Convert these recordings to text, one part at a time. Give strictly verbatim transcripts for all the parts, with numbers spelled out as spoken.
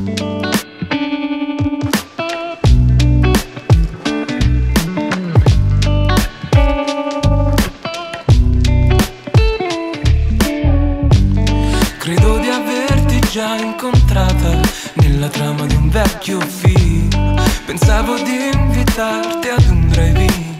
Credo di averti già incontrata nella trama di un vecchio film. Pensavo di invitarti ad un drive-in,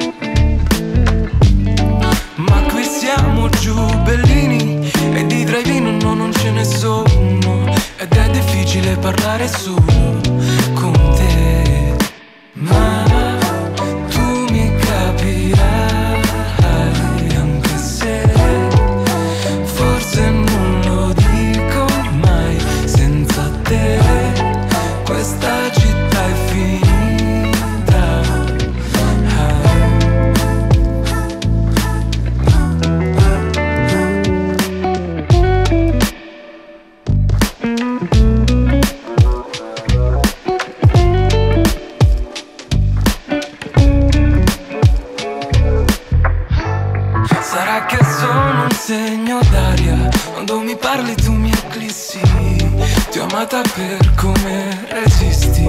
ma qui siamo giù bellini e di drive-in no, non ce ne sono. Ed è difficile parlare solo con te, ma tu mi capirai, anche se forse non lo dico mai. Senza te questa città è finita. Sarà che sono un segno d'aria, quando mi parli tu mi eclissi. Ti ho amata per come resisti.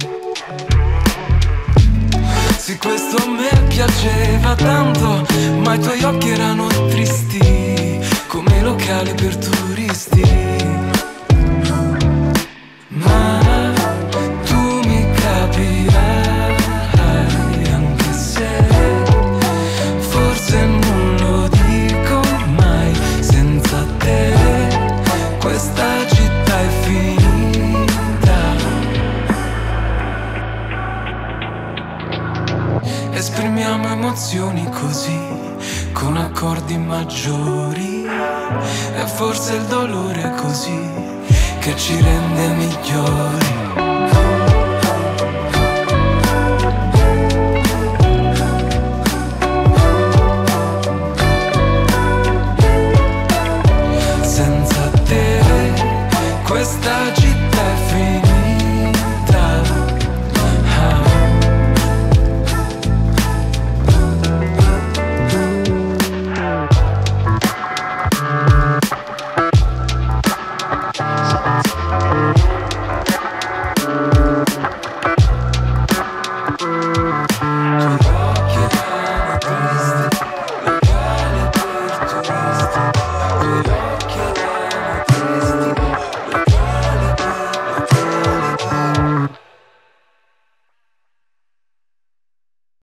Sì, questo a me piaceva tanto, ma i tuoi occhi erano tristi, come locali per turisti. Ma tu mi capirai, anche se forse non lo dico mai. Senza te questa città è finita. Esprimiamo emozioni così, con accordi maggiori. E forse il dolore è così che ci rende migliori.